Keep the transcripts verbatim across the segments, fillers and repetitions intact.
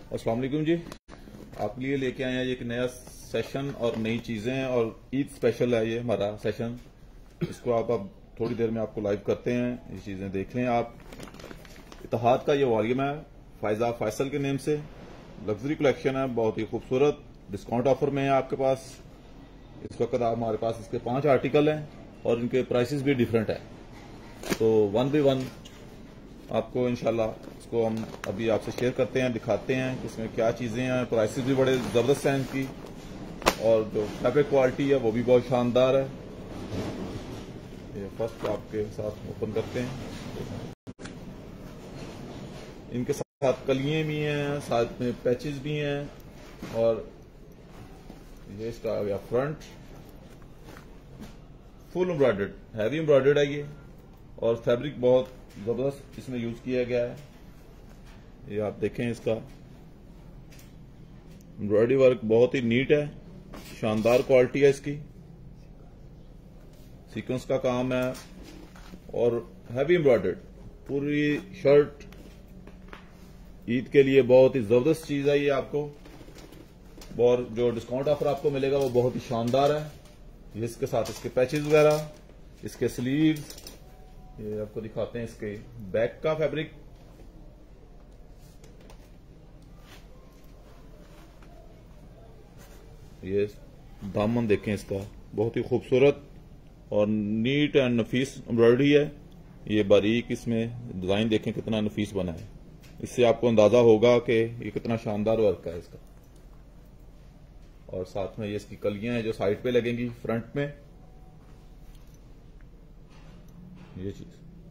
अस्सलाम वालेकुम जी। आपके लिए लेके आए हैं एक नया सेशन और नई चीजें, और ईद स्पेशल है ये हमारा सेशन। इसको आप अब थोड़ी देर में आपको लाइव करते हैं, ये चीजें देख लें आप। इत्तेहाद का ये वॉल्यूम है फायजा फैसल के नेम से, लग्जरी कलेक्शन है, बहुत ही खूबसूरत, डिस्काउंट ऑफर में है आपके पास। इस वक्त आप हमारे पास इसके पांच आर्टिकल हैं और इनके प्राइसेस भी डिफरेंट है, तो वन बाई वन आपको इंशाल्लाह इसको हम अभी आपसे शेयर करते हैं, दिखाते हैं कि इसमें क्या चीजें हैं। प्राइसेस भी बड़े जबरदस्त हैं इनकी, और जो फैब्रिक क्वालिटी है वो भी बहुत शानदार है। ये फर्स्ट आपके साथ ओपन करते हैं। इनके साथ कलियां भी हैं, साथ में पैचेस भी हैं, और ये इसका आ गया front, full embroidered, heavy embroidered है ये, और फैब्रिक बहुत जबरदस्त इसमें यूज किया गया है। ये आप देखें, इसका एम्ब्रॉयडरी वर्क बहुत ही नीट है, शानदार क्वालिटी है इसकी, सीक्वेंस का काम है और हैवी एम्ब्रॉयडर्ड पूरी शर्ट। ईद के लिए बहुत ही जबरदस्त चीज है ये आपको, और जो डिस्काउंट ऑफर आपको मिलेगा वो बहुत ही शानदार है। ये इसके साथ इसके पैचेस वगैरह, इसके स्लीव्स, ये आपको दिखाते हैं इसके बैक का फैब्रिक। ये दामन देखें इसका, बहुत ही खूबसूरत और नीट एंड नफीस एम्ब्रॉयडरी है। ये बारीक इसमें डिजाइन देखें कितना नफीस बना है, इससे आपको अंदाजा होगा कि ये कितना शानदार वर्क है इसका। और साथ में ये इसकी कलियां हैं जो साइड पे लगेंगी फ्रंट में। ये चीज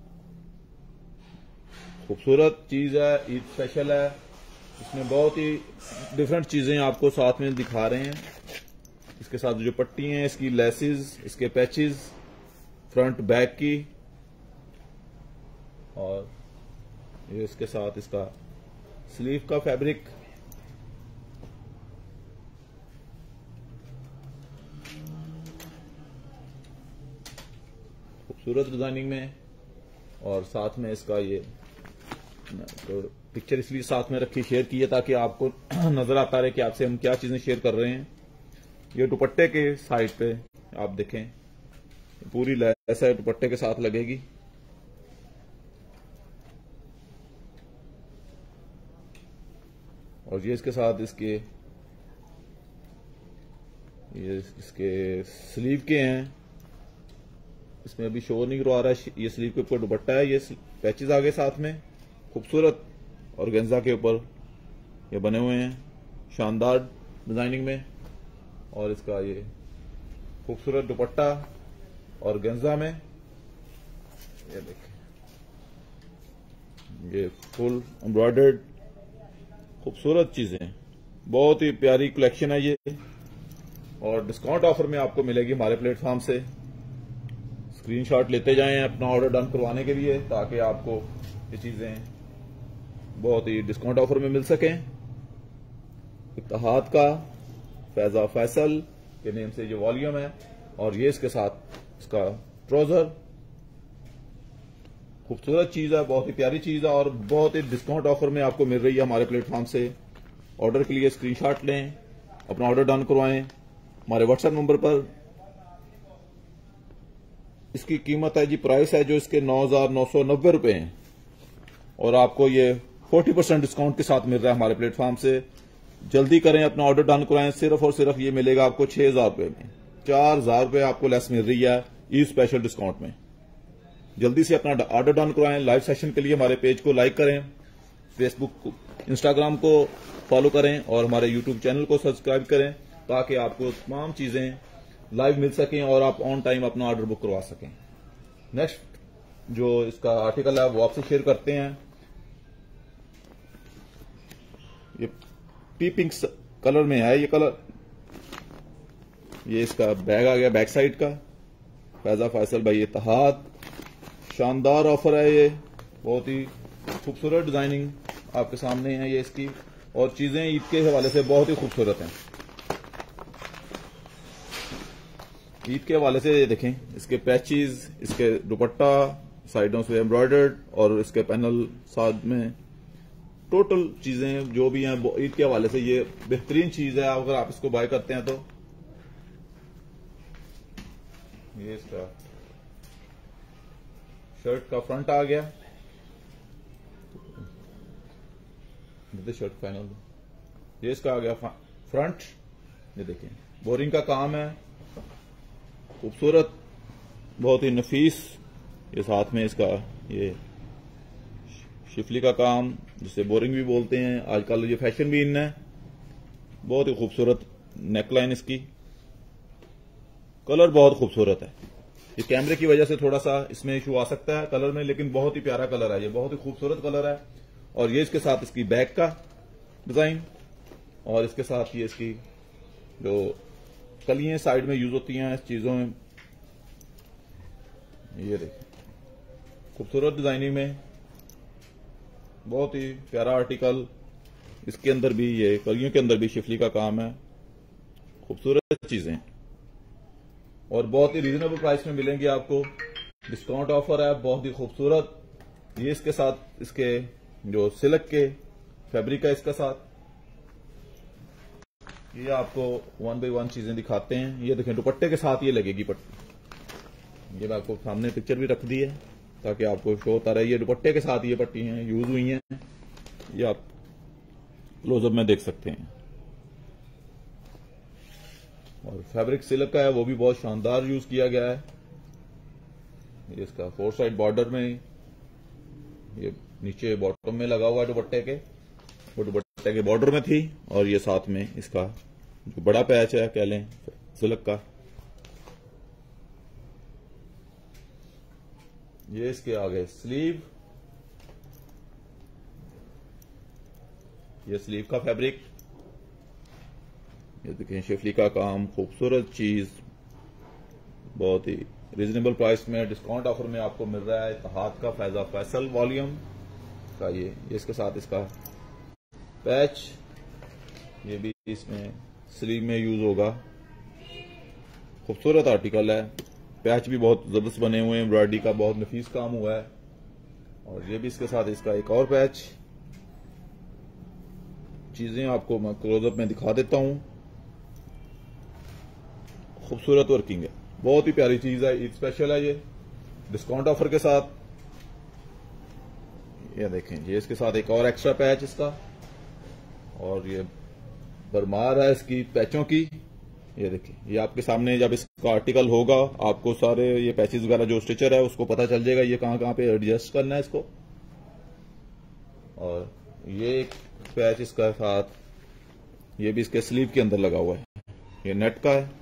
खूबसूरत चीज है, ईद स्पेशल है। इसमें बहुत ही डिफरेंट चीजें आपको साथ में दिखा रहे हैं। इसके साथ जो पट्टी हैं, इसकी लेसेस, इसके पैचेस फ्रंट बैक की, और ये इसके साथ इसका स्लीव का फैब्रिक। खूबसूरत डिजाइनिंग में, और साथ में इसका ये तो पिक्चर इसलिए साथ में रखी, शेयर की है ताकि आपको नजर आता रहे कि आपसे हम क्या चीजें शेयर कर रहे हैं। ये दुपट्टे के साइड पे आप देखें, पूरी लैस है, दुपट्टे के साथ लगेगी। और ये इसके साथ इसके ये इसके स्लीव के हैं, इसमें अभी शो नहीं करवा रहा है। ये स्लीव के ऊपर दुपट्टा है, ये पैचेस आगे साथ में खूबसूरत, और गेंजा के ऊपर ये बने हुए हैं शानदार डिजाइनिंग में। और इसका ये खूबसूरत दुपट्टा और गेंजा में, ये देखें, ये फुल एम्ब्रॉयडर्ड खूबसूरत चीजें, बहुत ही प्यारी कलेक्शन है ये, और डिस्काउंट ऑफर में आपको मिलेगी हमारे प्लेटफॉर्म से। स्क्रीनशॉट लेते जाएं अपना ऑर्डर डन करवाने के लिए, ताकि आपको ये चीजें बहुत ही डिस्काउंट ऑफर में मिल सकें। इत्तेहाद का फैजा फैसल के नेम से ये वॉल्यूम है, और ये इसके साथ इसका ट्राउजर। खूबसूरत चीज है, बहुत ही प्यारी चीज है, और बहुत ही डिस्काउंट ऑफर में आपको मिल रही है हमारे प्लेटफॉर्म से। ऑर्डर के लिए स्क्रीनशॉट लें, अपना ऑर्डर डन करवाएं हमारे व्हाट्सएप नंबर पर। इसकी कीमत है जी, प्राइस है जो इसके नौ हजार नौ सौ नब्बे रुपए हैं, और आपको ये चालीस परसेंट डिस्काउंट के साथ मिल रहा है हमारे प्लेटफॉर्म से। जल्दी करें, अपना ऑर्डर डन कराएं। सिर्फ और सिर्फ ये मिलेगा आपको छह हजार रुपए में, चार हजार रुपए आपको लेस मिल रही है ई स्पेशल डिस्काउंट में। जल्दी से अपना ऑर्डर डन करवाएं। लाइव सेशन के लिए हमारे पेज को लाइक करें, फेसबुक इंस्टाग्राम को फॉलो करें, और हमारे यूट्यूब चैनल को सब्सक्राइब करें, ताकि आपको तमाम चीजें लाइव मिल सकें और आप ऑन टाइम अपना ऑर्डर बुक करवा सकें। नेक्स्ट जो इसका आर्टिकल है वो आपसे शेयर करते हैं। ये टी पिंक कलर में है, ये कलर, ये इसका बैग आ गया बैक साइड का, फैजा फैसल भाई इत्तेहाद। शानदार ऑफर है ये, बहुत ही खूबसूरत डिजाइनिंग आपके सामने है ये इसकी, और चीजें ईद के हवाले से बहुत ही खूबसूरत हैं। ईद के हवाले से ये देखें, इसके पैचेस, इसके दुपट्टा साइडों से एम्ब्रॉयडर्ड, और इसके पैनल साथ में टोटल चीजें जो भी हैं ईद के हवाले से ये बेहतरीन चीज है अगर आप इसको बाय करते हैं तो। ये इसका शर्ट का फ्रंट आ गया, शर्ट फाइनल। ये इसका आ गया फ्रंट, ये देखें बोरिंग का काम है, खूबसूरत, बहुत ही नफीस। ये साथ में इसका ये शिफली का काम जिसे बोरिंग भी बोलते हैं, आजकल ये फैशन भी इन है। बहुत ही खूबसूरत नेकलाइन इसकी, कलर बहुत खूबसूरत है। ये कैमरे की वजह से थोड़ा सा इसमें इशू आ सकता है कलर में, लेकिन बहुत ही प्यारा कलर है, ये बहुत ही खूबसूरत कलर है। और ये इसके साथ इसकी बैक का डिजाइन, और इसके साथ ये इसकी जो कलियां साइड में यूज होती हैं इस चीजों में, ये देखिए खूबसूरत डिजाइनिंग में, बहुत ही प्यारा आर्टिकल। इसके अंदर भी ये कलियों के अंदर भी शिफली का काम है, खूबसूरत चीजें और बहुत ही रीजनेबल प्राइस में मिलेंगी आपको। डिस्काउंट ऑफर है, बहुत ही खूबसूरत। ये इसके साथ इसके जो सिल्क के फैब्रिक है इसका साथ, ये आपको वन बाय वन चीजें दिखाते हैं। ये देखें दुपट्टे के साथ ये लगेगी पट्टी, ये मैं आपको सामने पिक्चर भी रख दी है ताकि आपको शो होता रहे। ये दुपट्टे के साथ ये पट्टी हैं यूज हुई हैं, ये आप क्लोजअप में देख सकते हैं। और फैब्रिक सिल्क का है, वो भी बहुत शानदार यूज किया गया है। ये इसका फोर साइड बॉर्डर में, ये नीचे बॉटम में लगा हुआ है दुपट्टे के, वो दुपट्टे के बॉर्डर में थी। और ये साथ में इसका जो बड़ा पैच है कह लें सिल्क का, ये इसके आगे स्लीव, ये स्लीव का फैब्रिक, ये देखें शिफली का काम, खूबसूरत चीज, बहुत ही रीजनेबल प्राइस में डिस्काउंट ऑफर में आपको मिल रहा है। इत्तेहाद का फैजा फैसल वॉल्यूम का ये ये इसके साथ इसका पैच, ये भी इसमें स्लीव में यूज होगा। खूबसूरत आर्टिकल है, पैच भी बहुत जबरदस्त बने हुए हैं, एम्ब्रॉयडरी का बहुत नफीस काम हुआ है। और ये भी इसके साथ इसका एक और पैच, चीजें आपको मैं क्लोजअप में दिखा देता हूं। खूबसूरत वर्किंग है, बहुत ही प्यारी चीज है, ईद स्पेशल है ये डिस्काउंट ऑफर के साथ। ये देखें, ये इसके साथ एक और एक्स्ट्रा पैच इसका, और ये भरमार है इसकी पैचों की। ये देखिए, ये आपके सामने जब इसका आर्टिकल होगा आपको सारे ये पैचेस वगैरह जो स्टिचर है उसको पता चल जाएगा ये कहां कहां पे एडजस्ट करना है इसको। और ये एक पैच इसका साथ, ये भी इसके स्लीव के अंदर लगा हुआ है, ये नेट का है।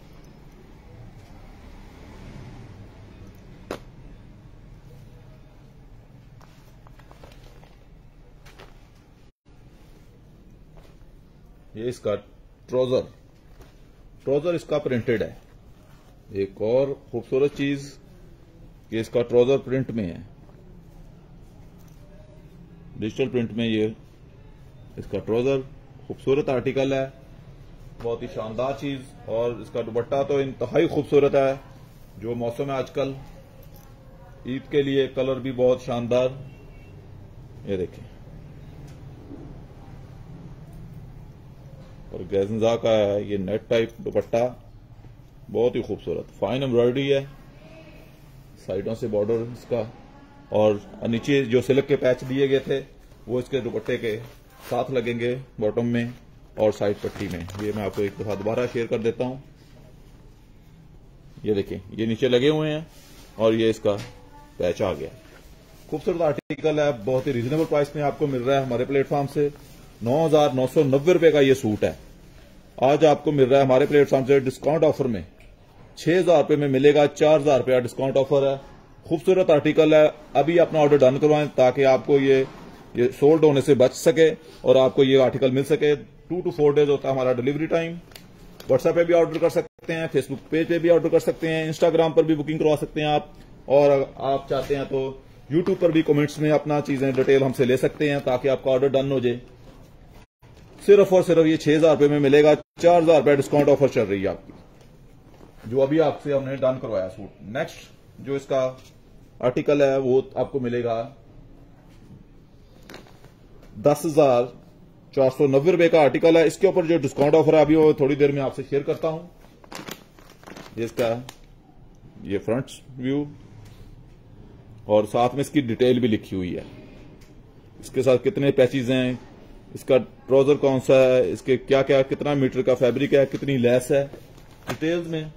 ये इसका ट्राउजर, ट्राउजर इसका प्रिंटेड है। एक और खूबसूरत चीज कि इसका ट्राउजर प्रिंट में है, डिजिटल प्रिंट में ये इसका ट्राउजर, खूबसूरत आर्टिकल है, बहुत ही शानदार चीज। और इसका दुपट्टा तो इंतहाई खूबसूरत है, जो मौसम है आजकल ईद के लिए, कलर भी बहुत शानदार। ये देखें, और गैजंजा का है ये नेट टाइप दुपट्टा, बहुत ही खूबसूरत, फाइन एम्ब्रॉयडरी है, साइडों से बॉर्डर इसका, और नीचे जो सिल्क के पैच दिए गए थे वो इसके दुपट्टे के साथ लगेंगे बॉटम में और साइड पट्टी में। ये मैं आपको एक दफा दोबारा शेयर कर देता हूं। ये देखिए, ये नीचे लगे हुए हैं और ये इसका पैच आ गया। खूबसूरत आर्टिकल है, बहुत ही रीजनेबल प्राइस में आपको मिल रहा है हमारे प्लेटफॉर्म से। नौ हजार नौ सौ नब्बे रुपए का ये सूट है, आज आपको मिल रहा है हमारे प्लेटफॉर्म से डिस्काउंट ऑफर में। छह हजार रुपए में मिलेगा, चार हजार रुपया डिस्काउंट ऑफर है। खूबसूरत आर्टिकल है, अभी अपना ऑर्डर डन करवाएं ताकि आपको ये ये सोल्ड होने से बच सके और आपको ये आर्टिकल मिल सके। टू टू फोर डेज होता है हमारा डिलीवरी टाइम। व्हाट्सएप पे भी ऑर्डर कर सकते हैं, फेसबुक पेज पे भी ऑर्डर कर सकते हैं, इंस्टाग्राम पर भी बुकिंग करवा सकते हैं आप, और आप चाहते हैं तो यूट्यूब पर भी कमेंट्स में अपना चीजें डिटेल हमसे ले सकते हैं ताकि आपका ऑर्डर डन हो जाए। सिर्फ और सिर्फ ये छह हजार रुपए में मिलेगा, चार हजार रुपए डिस्काउंट ऑफर चल रही है आपकी, जो अभी आपसे हमने डन करवाया सूट। नेक्स्ट जो इसका आर्टिकल है वो आपको मिलेगा दस हजार चार सौ नब्बे रुपए का आर्टिकल है। इसके ऊपर जो डिस्काउंट ऑफर है अभी वो थोड़ी देर में आपसे शेयर करता हूं। ये इसका ये फ्रंट व्यू और साथ में इसकी डिटेल भी लिखी हुई है। इसके साथ कितने पैचेज हैं, इसका ट्राउजर कौन सा है, इसके क्या क्या कितना मीटर का फैब्रिक है, कितनी लेस है, डिटेल्स में।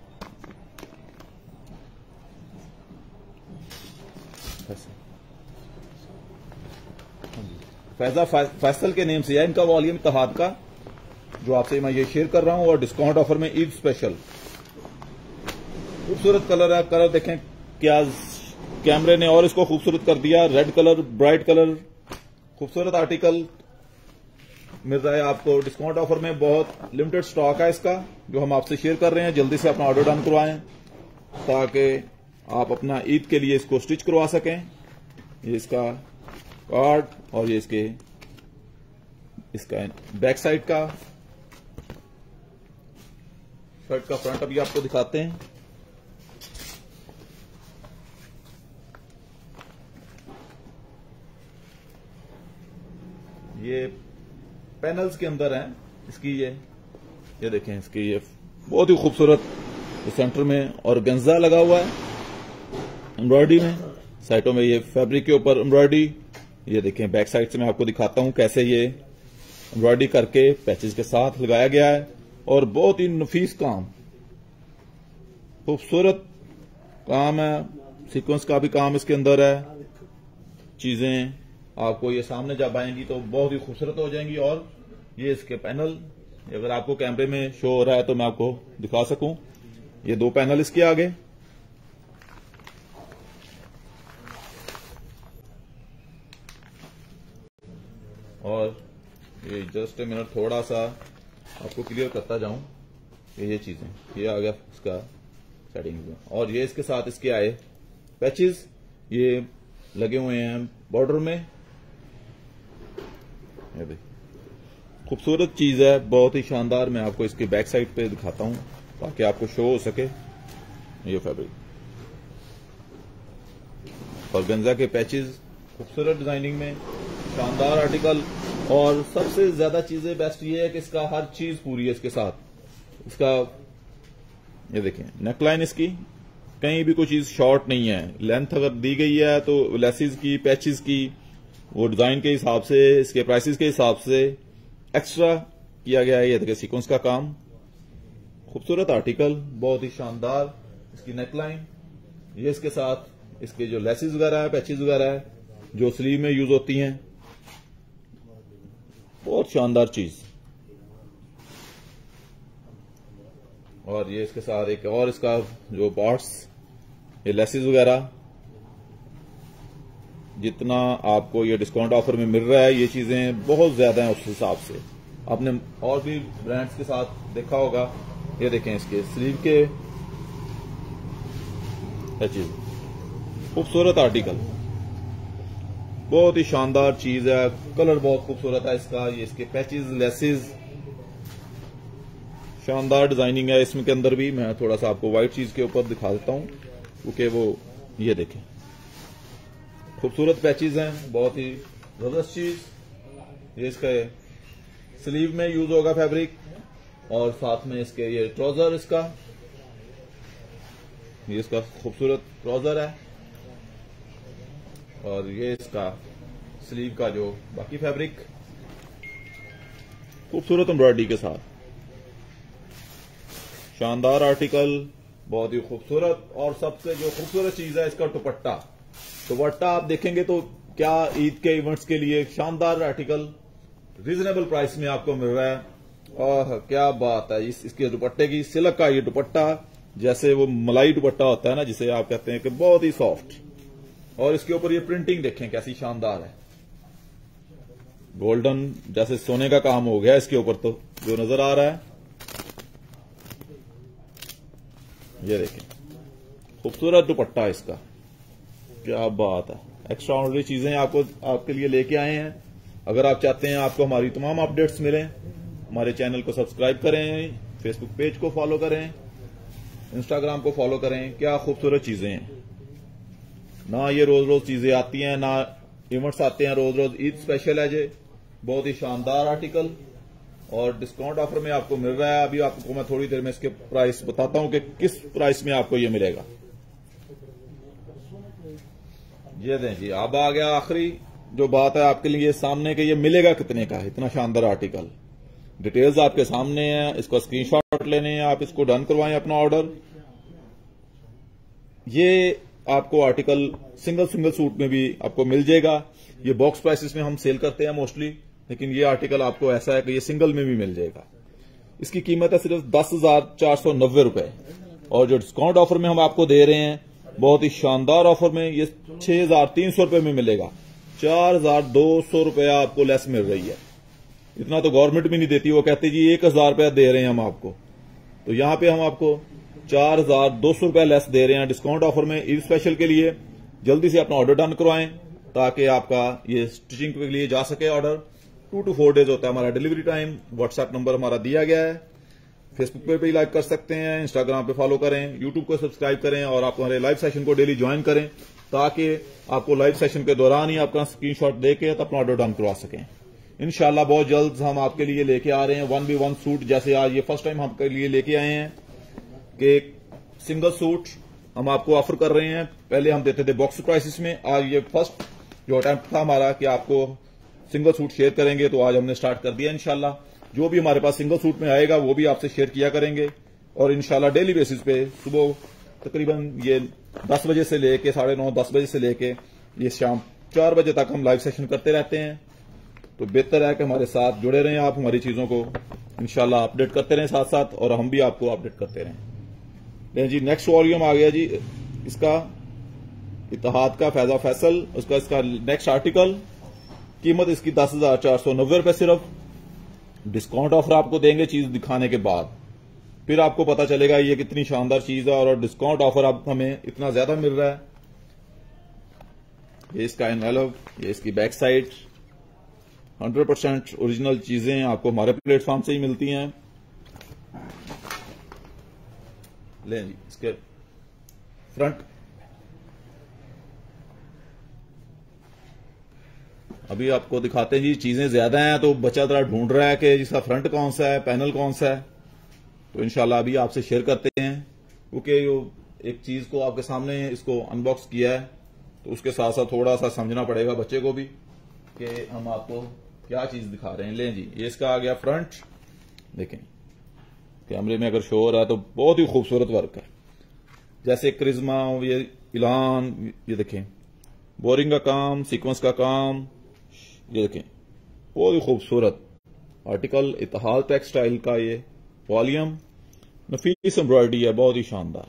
फैजा फैसल के नेम से है इनका वॉल्यूम तहाद का, जो आपसे मैं ये शेयर कर रहा हूं। और डिस्काउंट ऑफर में ईद स्पेशल खूबसूरत कलर है। कलर देखें क्या कैमरे ने और इसको खूबसूरत कर दिया। रेड कलर, ब्राइट कलर, खूबसूरत आर्टिकल मिल रहा है आपको डिस्काउंट ऑफर में। बहुत लिमिटेड स्टॉक है इसका जो हम आपसे शेयर कर रहे हैं। जल्दी से अपना ऑर्डर डन करवाएं ताकि आप अपना ईद के लिए इसको स्टिच करवा सकें। ये इसका कार्ड और ये इसके इसका बैक साइड का शर्ट का फ्रंट अभी आपको दिखाते हैं। ये पैनल्स के अंदर है इसकी। ये ये देखें इसकी ये बहुत ही खूबसूरत सेंटर में और गंजा लगा हुआ है एम्ब्रॉयडरी में। साइडों में ये फैब्रिक के ऊपर एम्ब्रॉयडरी। ये देखें बैक साइड से मैं आपको दिखाता हूं कैसे ये एम्ब्रॉयडरी करके पैचेज के साथ लगाया गया है। और बहुत ही नफीस काम, खूबसूरत काम है। सीक्वेंस का भी काम इसके अंदर है। चीजें आपको ये सामने जब आएंगी तो बहुत ही खूबसूरत हो जाएंगी। और ये इसके पैनल अगर आपको कैमरे में शो हो रहा है तो मैं आपको दिखा सकूं। ये दो पैनल इसके आगे। और ये जस्ट ए मिनट थोड़ा सा आपको क्लियर करता जाऊं। ये ये चीजें ये आ गया इसका सेटिंग में। और ये इसके साथ इसके आए पैचेस ये लगे हुए हैं बॉर्डर में। ये देख खूबसूरत चीज है, बहुत ही शानदार। मैं आपको इसके बैक साइड पे दिखाता हूं ताकि आपको शो हो सके। ये फैब्रिक और गंजा के पैचेस खूबसूरत डिजाइनिंग में, शानदार आर्टिकल। और सबसे ज्यादा चीजें बेस्ट ये है कि इसका हर चीज पूरी है इसके साथ। इसका ये देखें नेकलाइन इसकी कहीं भी कोई चीज शॉर्ट नहीं है। लेंथ अगर दी गई है तो लेसिस की, पैचेस की, वो डिजाइन के हिसाब से, इसके प्राइसेस के हिसाब से एक्स्ट्रा किया गया है। ये देखिए सीक्वेंस का काम, खूबसूरत आर्टिकल, बहुत ही शानदार। इसकी नेकलाइन ये इसके साथ इसके जो लेसिस वगैरह है, पैचेस वगैरह है जो स्लीव में यूज होती हैं, बहुत शानदार चीज। और ये इसके साथ एक और इसका जो पार्ट्स, ये लेसिस वगैरह, जितना आपको ये डिस्काउंट ऑफर में मिल रहा है ये चीजें बहुत ज्यादा हैं उस हिसाब से। आपने और भी ब्रांड्स के साथ देखा होगा। ये देखें इसके स्लीव के चीज, खूबसूरत आर्टिकल, बहुत ही शानदार चीज है। कलर बहुत खूबसूरत है इसका। ये इसके पैचेस, लेसिस, शानदार डिजाइनिंग है इसमें के अंदर भी। मैं थोड़ा सा आपको व्हाइट चीज के ऊपर दिखा देता हूं क्योंकि वो ये देखें खूबसूरत पैचेस हैं, बहुत ही जबरदस्त चीज। ये इसका स्लीव में यूज होगा फैब्रिक और साथ में इसके ये ट्राउजर, इसका ये इसका खूबसूरत ट्राउजर है। और ये इसका स्लीव का जो बाकी फैब्रिक खूबसूरत एम्ब्रॉयडरी के साथ, शानदार आर्टिकल, बहुत ही खूबसूरत। और सबसे जो खूबसूरत चीज है इसका दुपट्टा। दुपट्टा आप देखेंगे तो क्या ईद के इवेंट्स के लिए शानदार आर्टिकल रीजनेबल प्राइस में आपको मिल रहा है। और क्या बात है इस इसके दुपट्टे की। सिल्क का ये दुपट्टा, जैसे वो मलाई दुपट्टा होता है ना जिसे आप कहते हैं कि बहुत ही सॉफ्ट। और इसके ऊपर ये प्रिंटिंग देखें कैसी शानदार है, गोल्डन जैसे सोने का काम हो गया इसके ऊपर तो जो नजर आ रहा है। ये देखें खूबसूरत दुपट्टा इसका, क्या बात है। एक्स्ट्रा ऑर्डिनरी चीजें आपको आपके लिए लेके आए हैं। अगर आप चाहते हैं आपको हमारी तमाम अपडेट्स मिलें, हमारे चैनल को सब्सक्राइब करें, फेसबुक पेज को फॉलो करें, इंस्टाग्राम को फॉलो करें। क्या खूबसूरत चीजें हैं ना। ये रोज रोज चीजें आती हैं ना, इवेंट्स आते हैं रोज रोज। ईद स्पेशल है जे बहुत ही शानदार आर्टिकल और डिस्काउंट ऑफर में आपको मिल रहा है। अभी आपको मैं थोड़ी देर में इसके प्राइस बताता हूं कि किस प्राइस में आपको ये मिलेगा। ये दें जी, अब आ गया आखिरी जो बात है आपके लिए सामने कि ये मिलेगा कितने का। इतना शानदार आर्टिकल, डिटेल्स आपके सामने है, इसका स्क्रीनशॉट लेने हैं, आप इसको डन करवाएं अपना ऑर्डर। ये आपको आर्टिकल सिंगल सिंगल सूट में भी आपको मिल जाएगा। ये बॉक्स प्राइसेस में हम सेल करते हैं मोस्टली, लेकिन ये आर्टिकल आपको ऐसा है कि ये सिंगल में भी मिल जाएगा। इसकी कीमत है सिर्फ दस हजार चार सौ नब्बे रुपए और जो डिस्काउंट ऑफर में हम आपको दे रहे हैं बहुत ही शानदार ऑफर में ये छह हजार तीन सौ रुपए में मिलेगा। चार हजार दो सौ रुपया आपको लेस मिल रही है। इतना तो गवर्नमेंट भी नहीं देती, वो कहती जी एक हजार रुपया दे रहे हैं हम आपको, तो यहां पे हम आपको चार हजार दो सौ रुपया लेस दे रहे हैं डिस्काउंट ऑफर में ईद स्पेशल के लिए। जल्दी से अपना ऑर्डर डन करवाएं ताकि आपका ये स्टिचिंग के लिए जा सके order. Two to four days होता है हमारा डिलीवरी टाइम। व्हाट्सएप नंबर हमारा दिया गया है। फेसबुक पे भी लाइक कर सकते हैं, इंस्टाग्राम पे फॉलो करें, यूट्यूब को सब्सक्राइब करें और आप हमारे लाइव सेशन को डेली ज्वाइन करें ताकि आपको लाइव सेशन के दौरान ही आपका स्क्रीनशॉट देके अपना ऑर्डर डन करवा सकें। इंशाल्लाह बहुत जल्द हम आपके लिए लेके आ रहे हैं वन बी वन सूट। जैसे आज ये फर्स्ट टाइम हम आपके लिए लेके आए हैं कि सिंगल सूट हम आपको ऑफर कर रहे हैं। पहले हम देते थे बॉक्स प्राइसेस में, आज ये फर्स्ट जो अटेम्प्ट था हमारा कि आपको सिंगल सूट शेयर करेंगे, तो आज हमने स्टार्ट कर दिया। इंशाल्लाह जो भी हमारे पास सिंगल सूट में आएगा वो भी आपसे शेयर किया करेंगे और इंशाल्लाह डेली बेसिस पे सुबह तकरीबन ये दस बजे से लेके साढ़े नौ दस बजे से लेके ये शाम चार बजे तक हम लाइव सेशन करते रहते हैं। तो बेहतर है कि हमारे साथ जुड़े रहें, आप हमारी चीजों को इंशाल्लाह अपडेट करते रहें साथ साथ और हम भी आपको अपडेट करते रहें। लेकिन जी नेक्स्ट वॉल्यूम आ गया जी इसका इत्तेहाद का फैजा फैसल, उसका इसका नेक्स्ट आर्टिकल। कीमत इसकी दस हजार चार सौ नब्बे रुपए सिर्फ। डिस्काउंट ऑफर आपको देंगे चीज दिखाने के बाद, फिर आपको पता चलेगा ये कितनी शानदार चीज है और डिस्काउंट ऑफर अब हमें इतना ज्यादा मिल रहा है। ये इसका एनवेलप, ये इसकी back side, hundred percent original चीजें आपको हमारे प्लेटफॉर्म से ही मिलती हैं। ले जी इसके फ्रंट, अभी आपको दिखाते हैं जी। चीजें ज्यादा हैं तो बच्चा जरा ढूंढ रहा है कि जिसका फ्रंट कौन सा है, पैनल कौन सा है, तो इंशाल्लाह अभी आपसे शेयर करते हैं। क्योंकि एक चीज को आपके सामने इसको अनबॉक्स किया है तो उसके साथ साथ थोड़ा सा समझना पड़ेगा बच्चे को भी कि हम आपको क्या चीज दिखा रहे हैं। लें जी ये इसका आ गया फ्रंट। देखें कैमरे में अगर शो हो रहा है तो बहुत ही खूबसूरत वर्क है, जैसे क्रिज्मा, ये इलान, ये देखें बोरिंग का काम, सीक्वेंस का काम, ये देखें बहुत ही खूबसूरत आर्टिकल। इत्तेहाद टेक्सटाइल का ये वॉल्यूम, नफीस एम्ब्रॉयडरी है, बहुत ही शानदार।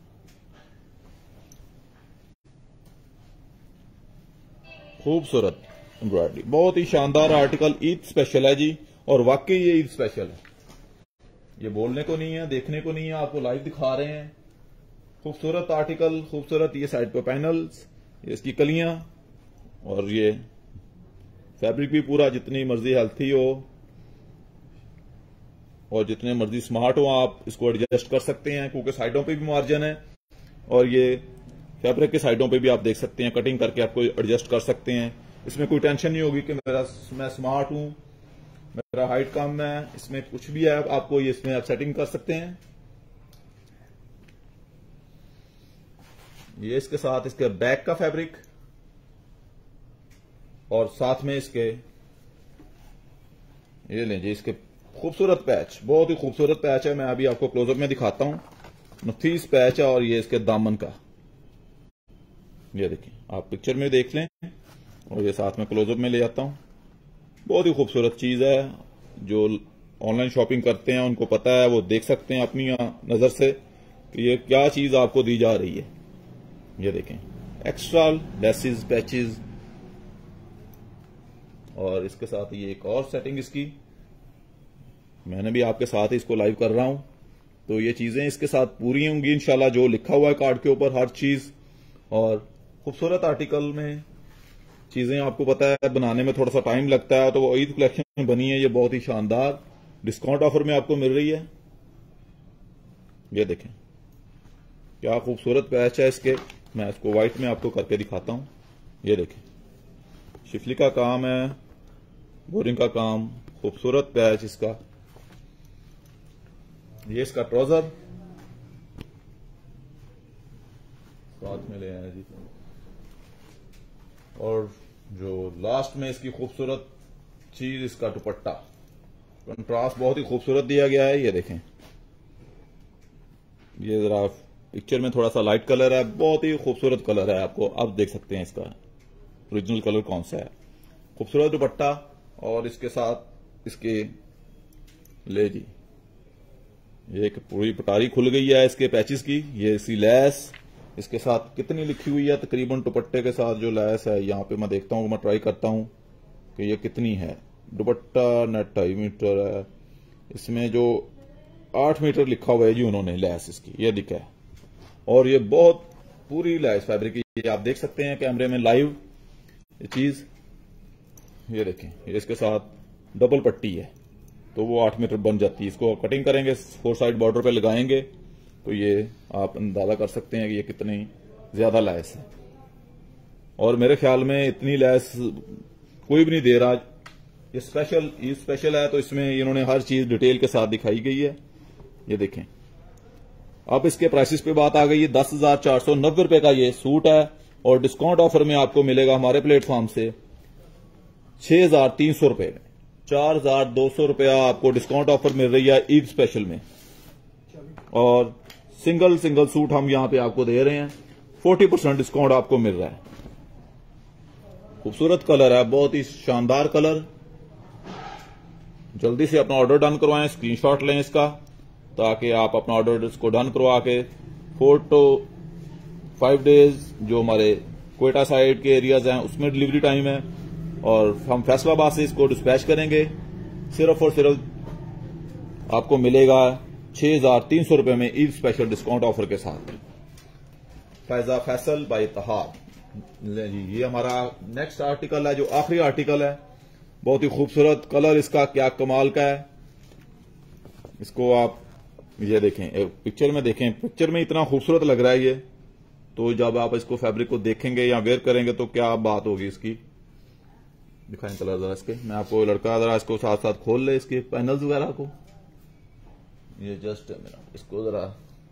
खूबसूरत एम्ब्रॉयडरी, बहुत ही शानदार आर्टिकल। ईद स्पेशल है जी और वाकई ये ईद स्पेशल है। ये बोलने को नहीं है, देखने को नहीं है, आपको लाइव दिखा रहे हैं। खूबसूरत आर्टिकल, खूबसूरत ये साइड पे पैनल्स, ये इसकी कलियां और ये फैब्रिक भी पूरा जितनी मर्जी हेल्थी हो और जितने मर्जी स्मार्ट हो आप इसको एडजस्ट कर सकते हैं क्योंकि साइडों पे भी मार्जिन है और ये फैब्रिक के साइडों पे भी आप देख सकते हैं, कटिंग करके आपको एडजस्ट कर सकते हैं। इसमें कोई टेंशन नहीं होगी कि मेरा मैं स्मार्ट हूं, मेरा हाइट कम है, इसमें कुछ भी है आपको ये इसमें आप सेटिंग कर सकते हैं। ये इसके साथ इसके बैक का फैब्रिक और साथ में इसके ये लें जी इसके खूबसूरत पैच, बहुत ही खूबसूरत पैच है। मैं अभी आपको क्लोजअप में दिखाता हूं। नफीस पैच है और ये इसके दामन का, ये देखिए आप पिक्चर में देख लें और ये साथ में क्लोजअप में ले जाता हूं। बहुत ही खूबसूरत चीज है। जो ऑनलाइन शॉपिंग करते हैं उनको पता है, वो देख सकते हैं अपनी नजर से कि ये क्या चीज आपको दी जा रही है। ये देखें एक्स्ट्रा लेसिस पैचेस और इसके साथ ये एक और सेटिंग इसकी, मैंने भी आपके साथ ही इसको लाइव कर रहा हूं। तो ये चीजें इसके साथ पूरी होंगी इंशाल्लाह, जो लिखा हुआ है कार्ड के ऊपर हर चीज। और खूबसूरत आर्टिकल में चीजें आपको पता है बनाने में थोड़ा सा टाइम लगता है, तो वो ईद कलेक्शन में बनी है। ये बहुत ही शानदार डिस्काउंट ऑफर में आपको मिल रही है। ये देखें क्या खूबसूरत पैच है इसके। मैं इसको व्हाइट में आपको करके दिखाता हूं। ये देखें शिफली का काम है, बोरिंग का काम, खूबसूरत पैच इसका। ये इसका ट्राउजर साथ में ले आए जी। और जो लास्ट में इसकी खूबसूरत चीज, इसका दुपट्टा, कंट्रास्ट बहुत ही खूबसूरत दिया गया है। ये देखें, ये जरा पिक्चर में थोड़ा सा लाइट कलर है, बहुत ही खूबसूरत कलर है। आपको अब देख सकते हैं इसका ओरिजिनल कलर कौन सा है। खूबसूरत दुपट्टा और इसके साथ इसके ले जी, ये एक पूरी पटारी खुल गई है इसके पैचेस की। ये इसकी लैस इसके साथ कितनी लिखी हुई है, तकरीबन दुपट्टे के साथ जो लैस है यहाँ पे मैं देखता हूँ, मैं ट्राई करता हूँ कि ये कितनी है। दुपट्टा नेट ढाई मीटर है, इसमें जो आठ मीटर लिखा हुआ है जी उन्होंने लैस इसकी, ये दिखा है। और ये बहुत पूरी लैस फैब्रिक की, आप देख सकते हैं कैमरे में लाइव ये चीज। ये देखें, ये इसके साथ डबल पट्टी है तो वो आठ मीटर बन जाती है। इसको कटिंग करेंगे, फोर साइड बॉर्डर पे लगाएंगे तो ये आप अंदाजा कर सकते हैं कि ये कितनी ज्यादा लैस है। और मेरे ख्याल में इतनी लैस कोई भी नहीं दे रहा। ये स्पेशल ये स्पेशल है तो इसमें इन्होंने हर चीज डिटेल के साथ दिखाई गई है। ये देखें, अब इसके प्राइसेस पे बात आ गई है। दस हजार चार सौ नब्बे रुपए का ये सूट है और डिस्काउंट ऑफर में आपको मिलेगा हमारे प्लेटफॉर्म से छह हजार तीन सौ रुपए में। चार हजार दो सौ रुपया आपको डिस्काउंट ऑफर मिल रही है ईद स्पेशल में। और सिंगल सिंगल सूट हम यहां पे आपको दे रहे हैं, फोर्टी परसेंट डिस्काउंट आपको मिल रहा है। खूबसूरत कलर है, बहुत ही शानदार कलर। जल्दी से अपना ऑर्डर डन करवाएं, स्क्रीनशॉट लें इसका ताकि आप अपना ऑर्डर इसको डन करवा के फोर टू फाइव डेज जो हमारे क्वेटा साइड के एरियाज हैं उसमें डिलीवरी टाइम है और हम फैसलाबाद से इसको डिस्पैच करेंगे। सिर्फ और सिर्फ आपको मिलेगा छह हजार तीन सौ रुपए में ईद स्पेशल डिस्काउंट ऑफर के साथ। फैजा फैसल बाय इत्तेहाद जी, ये हमारा नेक्स्ट आर्टिकल है जो आखिरी आर्टिकल है। बहुत ही खूबसूरत कलर इसका, क्या कमाल का है। इसको आप ये देखें, पिक्चर में देखें, पिक्चर में इतना खूबसूरत लग रहा है ये, तो जब आप इसको फैब्रिक को देखेंगे या वेयर करेंगे तो क्या बात होगी इसकी। दिखाएं कलर जरा इसके, मैं आपको लड़का जरा इसको साथ साथ खोल ले इसके पैनल्स वगैरह को। ये जस्ट मेरा इसको जरा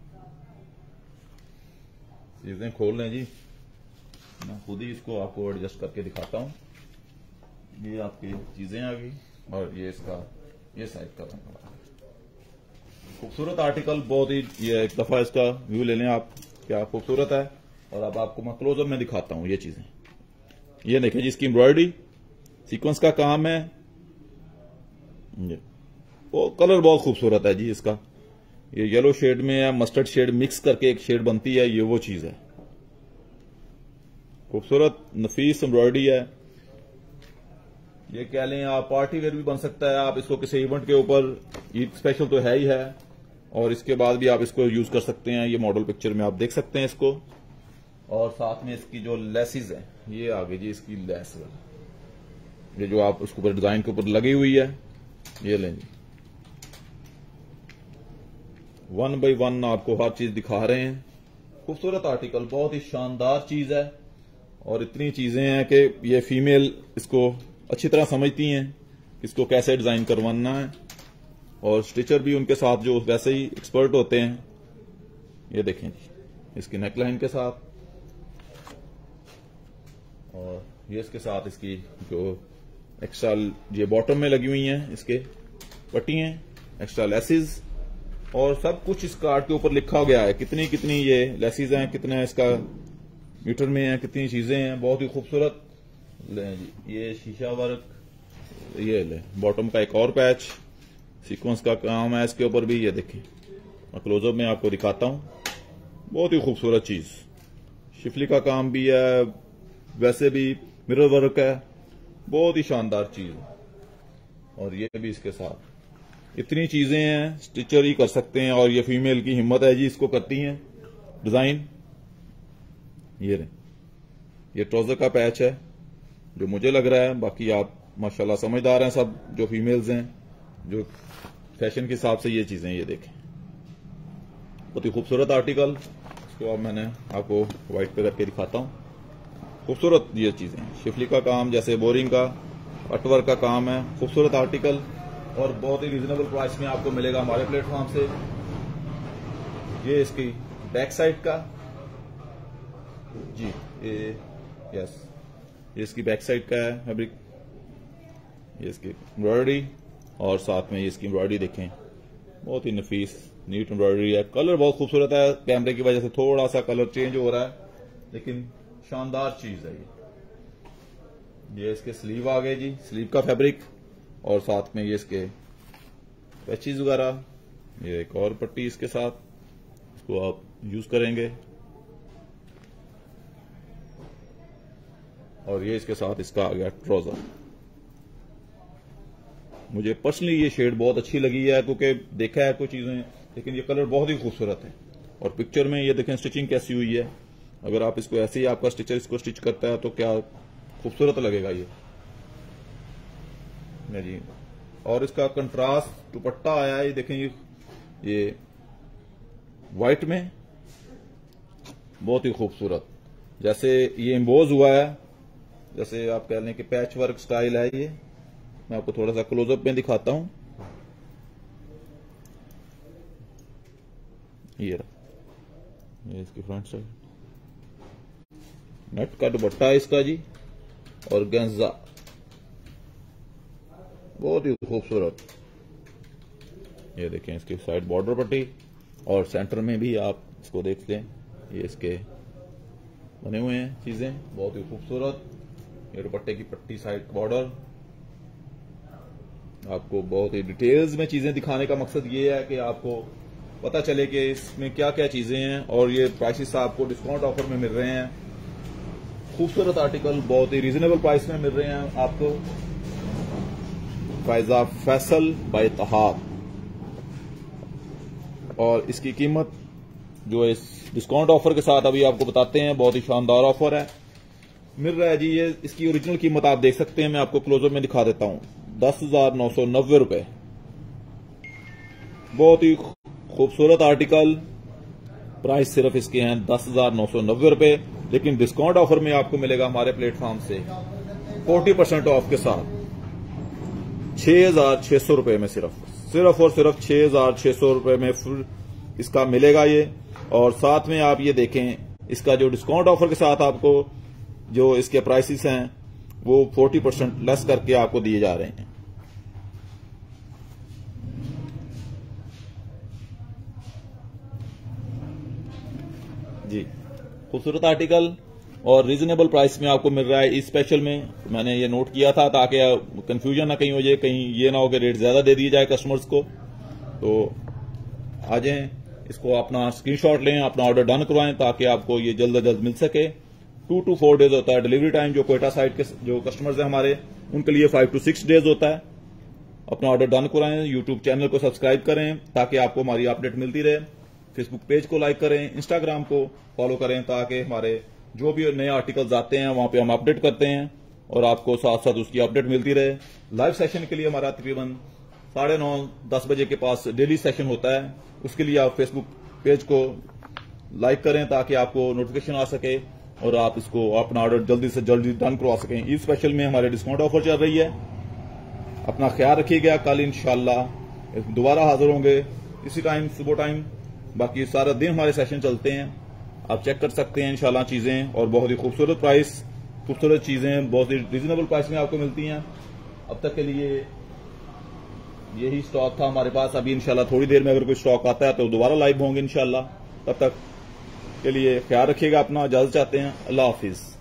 चीजें खोल लें जी, मैं खुद ही इसको आपको एडजस्ट करके दिखाता हूं। ये आपकी चीजें आ गई और ये इसका ये साइड का रंग, खूबसूरत आर्टिकल बहुत ही। ये एक दफा इसका व्यू ले लें आप, क्या खूबसूरत है। और अब आपको मैं क्लोजअप में दिखाता हूं ये चीजें। ये देखें जी, इसकी एम्ब्रॉयडरी सीक्वेंस का काम है। ये वो कलर बहुत खूबसूरत है जी इसका। ये येलो शेड में है, मस्टर्ड शेड मिक्स करके एक शेड बनती है, ये वो चीज है। खूबसूरत नफीस एम्ब्रॉयडरी है। ये कह लें आप पार्टी वेयर भी बन सकता है। आप इसको किसी इवेंट के ऊपर, ईद स्पेशल तो है ही है, और इसके बाद भी आप इसको यूज कर सकते हैं। ये मॉडल पिक्चर में आप देख सकते हैं इसको। और साथ में इसकी जो लेसिस है, ये आगे जी इसकी लेस, ये जो आप उसके ऊपर डिजाइन के ऊपर लगी हुई है, ये लें जी। वन बाई वन आपको हर चीज दिखा रहे हैं। खूबसूरत आर्टिकल, बहुत ही शानदार चीज है। और इतनी चीजें हैं कि ये फीमेल इसको अच्छी तरह समझती हैं इसको कैसे डिजाइन करवाना है, और स्टिचर भी उनके साथ जो वैसे ही एक्सपर्ट होते हैं। ये देखें जी, इसकी नेकलाइन के साथ, और ये इसके साथ इसकी जो एक्स्ट्रा ये बॉटम में लगी हुई हैं इसके पट्टियां, एक्स्ट्रा लेसिस, और सब कुछ इस कार्ड के ऊपर लिखा गया है कितनी कितनी ये लेसिस हैं, कितना इसका मीटर में है, कितनी चीजें हैं। बहुत ही खूबसूरत। ये शीशा वर्क, ये ले बॉटम का एक और पैच, सीक्वेंस का काम है इसके ऊपर भी। ये देखें, मैं क्लोजअप में आपको दिखाता हूं। बहुत ही खूबसूरत चीज, शिफली का काम भी है, वैसे भी मिरर वर्क है, बहुत ही शानदार चीज। और ये भी इसके साथ इतनी चीजें हैं, स्टिचर ही कर सकते हैं। और ये फीमेल की हिम्मत है जी, इसको करती हैं डिजाइन। ये रहे, ये ट्राउजर का पैच है जो मुझे लग रहा है, बाकी आप माशाल्लाह समझदार हैं सब जो फीमेल्स हैं, जो फैशन के हिसाब से ये चीजें। ये देखें, बहुत ही खूबसूरत आर्टिकल। इसको अब मैंने आपको व्हाइट पे करके दिखाता हूं। खूबसूरत ये चीजें, शिफली का काम, जैसे बोरिंग का कटवर्क का काम है, खूबसूरत आर्टिकल और बहुत ही रिजनेबल प्राइस में आपको मिलेगा हमारे प्लेटफॉर्म से। ये इसकी बैक साइड का जी, ये यस, ये इसकी बैक साइड का है फैब्रिक। ये इसकी एम्ब्रॉयडरी और साथ में ये इसकी एम्ब्रॉयडरी देखें, बहुत ही नफीस नीट एम्ब्रॉयडरी है। कलर बहुत खूबसूरत है, कैमरे की वजह से थोड़ा सा कलर चेंज हो रहा है, लेकिन शानदार चीज है ये। ये इसके स्लीव आ गए जी, स्लीव का फैब्रिक और साथ में ये इसके पैचेज वगैरह। ये एक और पट्टी इसके साथ, इसको आप यूज करेंगे। और ये इसके साथ इसका आ गया ट्राउजर। मुझे पर्सनली ये शेड बहुत अच्छी लगी है, क्योंकि देखा है कुछ चीजें, लेकिन ये कलर बहुत ही खूबसूरत है। और पिक्चर में ये देखें स्टिचिंग कैसी हुई है। अगर आप इसको ऐसे ही आपका स्टिचर इसको स्टिच करता है तो क्या खूबसूरत लगेगा ये जी। और इसका कंट्रास्ट दुपट्टा आया है, ये देखें, ये ये व्हाइट में बहुत ही खूबसूरत, जैसे ये एम्बोज हुआ है, जैसे आप कह लें कि पैच वर्क स्टाइल है ये। मैं आपको थोड़ा सा क्लोजअप में दिखाता हूं। ये रहा, ये इसकी फ्रंट साइड, नेट का दुपट्टा है इसका जी, और गेंजा बहुत ही खूबसूरत। ये देखें इसकी साइड बॉर्डर पट्टी, और सेंटर में भी आप इसको देख लें, ये इसके बने हुए हैं चीजें बहुत ही खूबसूरत। ये दुपट्टे की पट्टी, साइड बॉर्डर, आपको बहुत ही डिटेल्स में चीजें दिखाने का मकसद ये है कि आपको पता चले कि इसमें क्या क्या चीजें हैं। और ये प्राइसेस आपको डिस्काउंट ऑफर में मिल रहे हैं। खूबसूरत आर्टिकल बहुत ही रीजनेबल प्राइस में मिल रहे हैं आपको। फायजा फैसल बाय तहार, और इसकी कीमत जो इस डिस्काउंट ऑफर के साथ अभी आपको बताते हैं, बहुत ही शानदार ऑफर है, मिल रहा है जी। ये इसकी ओरिजिनल कीमत आप देख सकते हैं, मैं आपको क्लोजअप में दिखा देता हूं, दस हजार नौ सौ नब्बे रुपए। बहुत ही खूबसूरत आर्टिकल, प्राइस सिर्फ इसके हैं दस हजार नौ सौ नब्बे रुपए, लेकिन डिस्काउंट ऑफर में आपको मिलेगा हमारे प्लेटफॉर्म से चालीस परसेंट ऑफ के साथ छह हजार छह सौ रुपए में, सिर्फ सिर्फ और सिर्फ छह हजार छह सौ रुपए में इसका मिलेगा ये। और साथ में आप ये देखें, इसका जो डिस्काउंट ऑफर के साथ आपको जो इसके प्राइसेस हैं वो चालीस परसेंट लेस करके आपको दिए जा रहे हैं जी। खूबसूरत आर्टिकल और रीजनेबल प्राइस में आपको मिल रहा है। इस स्पेशल में मैंने ये नोट किया था ताकि कंफ्यूजन ना कहीं हो जाए, कहीं ये ना हो कि रेट ज्यादा दे दिए जाए कस्टमर्स को। तो आ जाएं, इसको अपना स्क्रीनशॉट लें, अपना ऑर्डर डन करवाएं ताकि आपको ये जल्द अज जल्द मिल सके। टू टू फोर डेज होता है डिलीवरी टाइम। जो कोयटा साइड के जो कस्टमर्स हैं हमारे, उनके लिए फाइव टू सिक्स डेज होता है। अपना ऑर्डर डन कराएं, यूट्यूब चैनल को सब्सक्राइब करें ताकि आपको हमारी अपडेट मिलती रहे। फेसबुक पेज को लाइक करें, इंस्टाग्राम को फॉलो करें ताकि हमारे जो भी नए आर्टिकल्स आते हैं वहां पे हम अपडेट करते हैं और आपको साथ साथ उसकी अपडेट मिलती रहे। लाइव सेशन के लिए हमारा तकरीबन साढ़े नौ दस बजे के पास डेली सेशन होता है। उसके लिए आप फेसबुक पेज को लाइक करें ताकि आपको नोटिफिकेशन आ सके और आप इसको अपना ऑर्डर जल्दी से जल्दी डन करवा सकें। इस स्पेशल में हमारे डिस्काउंट ऑफर चल रही है। अपना ख्याल रखिएगा। कल इंशाल्लाह दोबारा हाजिर होंगे इसी टाइम, सुबह टाइम। बाकी सारा दिन हमारे सेशन चलते हैं, आप चेक कर सकते हैं इंशाल्लाह चीजें। और बहुत ही खूबसूरत प्राइस, खूबसूरत चीजें बहुत ही रीजनेबल प्राइस में आपको मिलती हैं। अब तक के लिए यही स्टॉक था हमारे पास। अभी इंशाल्लाह थोड़ी देर में अगर कोई स्टॉक आता है तो दोबारा लाइव होंगे इंशाल्लाह। तब तक के लिए ख्याल रखिएगा अपना। इजाजत चाहते हैं। अल्लाह हाफिज।